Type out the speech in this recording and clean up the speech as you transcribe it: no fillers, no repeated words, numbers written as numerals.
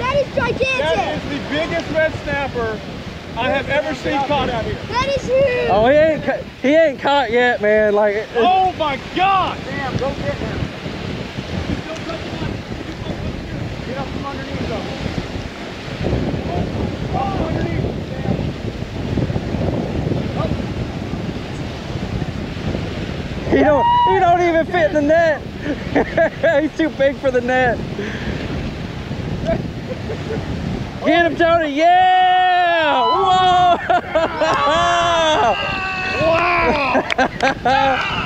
That is gigantic. That is the biggest red snapper I have ever seen caught out here. That is huge. Oh, he ain't caught yet, man. Like, Oh my God! Sam, go get him. Get up from underneath them. Up underneath them, Sam. he don't even fit in the net. He's too big for the net. Get him, Tony. Yeah! Whoa! Wow!